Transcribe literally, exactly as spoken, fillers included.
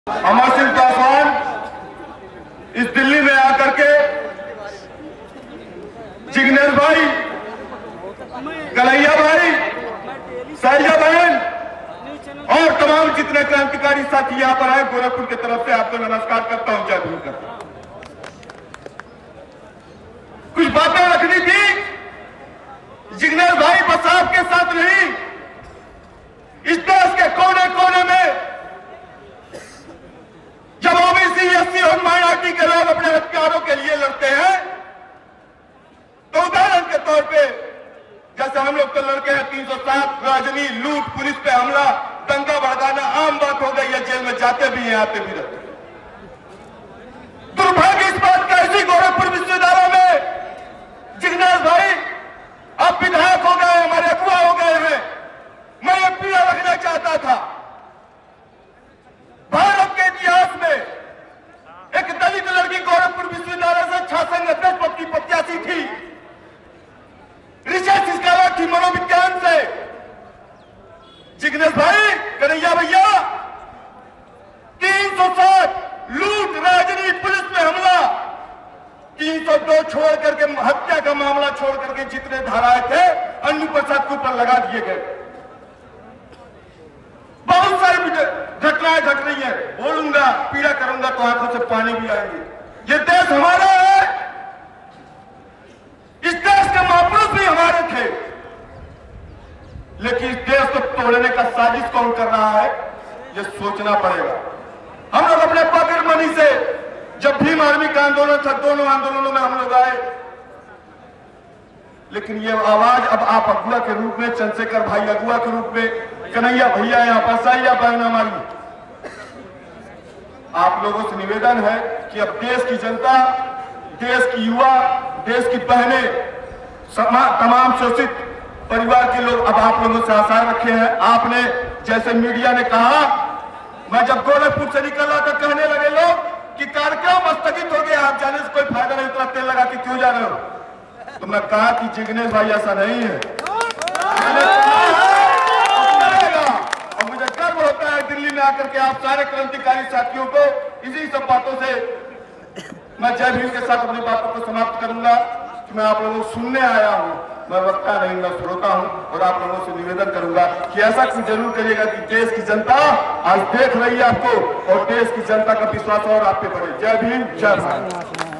अमर सिंह पासवान इस दिल्ली में आकर के जिग्नेश भाई, कन्हैया भाई, सैया बहन और तमाम जितने क्रांतिकारी साथी यहाँ पर आए, गोरखपुर की तरफ से आपको नमस्कार करता हूं, जय भीम करता हूं। कुछ बातें रखनी थी, जिग्नेश भाई बस आपके साथ नहीं, इस देश के कोने कोने में जब ओबीसी, एससी और माइनॉरिटी के लोग अपने अधिकारों के लिए लड़ते हैं तो उदाहरण के तौर पे जैसे हम लोग तो लड़के हैं तीन सौ सात, राजनी, लूट, पुलिस पे हमला, दंगा भड़काना आम बात हो गई है, जेल में जाते भी हैं, आते भी रहते हैं। दुर्भाग्य इस बात का, इसी गोरखपुर विश्वविद्यालय में जिग्नेश भाई अब विधायक हो गए, हमारे अगुआ हो गए हैं। मैं ये पीड़ा रखना चाहता था, भारत के इतिहास में एक दलित लड़की गोरखपुर विश्वविद्यालय से छात्र अध्यक्ष पद की प्रत्याशी थी, रिसर्च स्कॉलर थी मनोविज्ञान से। जिग्नेश भाई, कन्हैया भैया, तीन सौ सात लूट, राजनी, पुलिस में हमला, तीन सौ दो छोड़ करके हत्या का मामला छोड़ करके जितने धाराएं थे अन्नू प्रसाद के ऊपर लगा दिए गए। बहुत सारी घटनाएं घट रही है, बोलूंगा, पीड़ा करूंगा तो आंखों से पानी भी आएंगे। ये देश हमारा है, इस देश के महापुरुष भी हमारे थे, लेकिन इस देश को तोड़ने का साजिश कौन कर रहा है, ये सोचना पड़ेगा। हम लोग अपने पॉकेट मनी से, जब भीम आर्मी का आंदोलन था, दोनों आंदोलनों में हम लोग आए, लेकिन ये आवाज अब आप अगुआ के रूप में, चंद्रशेखर भाई अगुआ के रूप में, कन्हैया भैया यहाँ पर, सैया बहन हमारी, आप लोगों से निवेदन है कि अब देश की जनता, देश की युवा, देश की बहनें, तमाम शोषित परिवार के लोग अब आप लोगों से आशा रखे हैं। आपने, जैसे मीडिया ने कहा, मैं जब गोरखपुर से निकल रहा था कहने लगे लोग कि कार्यक्रम स्थगित हो गया, आप जाने से कोई फायदा नहीं, उतना तेल लगा के क्यों जा रहे हो? तो मैं कहा कि जिग्नेश भाई ऐसा नहीं है, और मुझे गर्व होता है दिल्ली में आकर के आप सारे क्रांतिकारी साथियों को, इसी सब बातों से मैं जय भीम के साथ अपनी बातों को समाप्त करूंगा कि मैं आप लोगों को सुनने आया हूं, मैं वक्ता नहीं, मैं श्रोता हूं, और आप लोगों से निवेदन करूंगा कि ऐसा कुछ जरूर करिएगा कि देश की जनता आज देख रही है आपको, और देश की जनता का विश्वास और आप पे बढ़े। जय भीम, जय भारत।